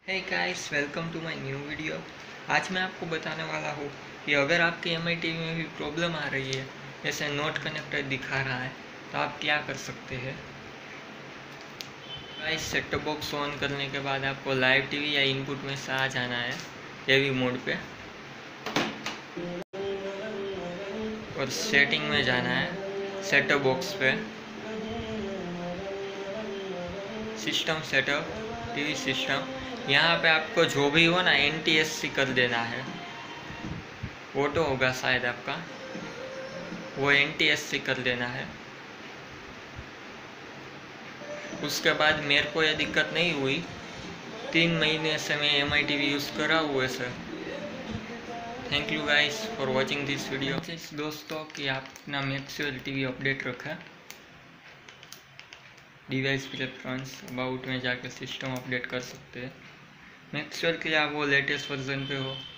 Hey guys, welcome to my new video. आज मैं आपको बताने वाला हूँ कि अगर आपके एम आई टी वी में भी प्रॉब्लम आ रही है, जैसे नॉट कनेक्टेड दिखा रहा है, तो आप क्या कर सकते हैं। Guys, set top box on करने के बाद आपको लाइव टीवी या इनपुट में से आ जाना है एवी मोड पे और सेटिंग में जाना है। सेट टॉप बॉक्स पे सिस्टम सेटअप, टीवी सिस्टम, यहाँ पे आपको जो भी हो ना NTSC कर देना है। ऑटो होगा शायद आपका, वो NTSC कर देना है। उसके बाद मेरे को यह दिक्कत नहीं हुई, 3 महीने से मैं M I T V use कर रहा हूँ sir. Thank you guys for watching this video. दोस्तों कि आप अपना मैक्सवेल टीवी अपडेट रखें, डिवाइस प्रेफरेंस अबाउट में जाकर सिस्टम अपडेट कर सकते हैं। मैक्सवेल के लिए आप वो लेटेस्ट वर्जन पे हो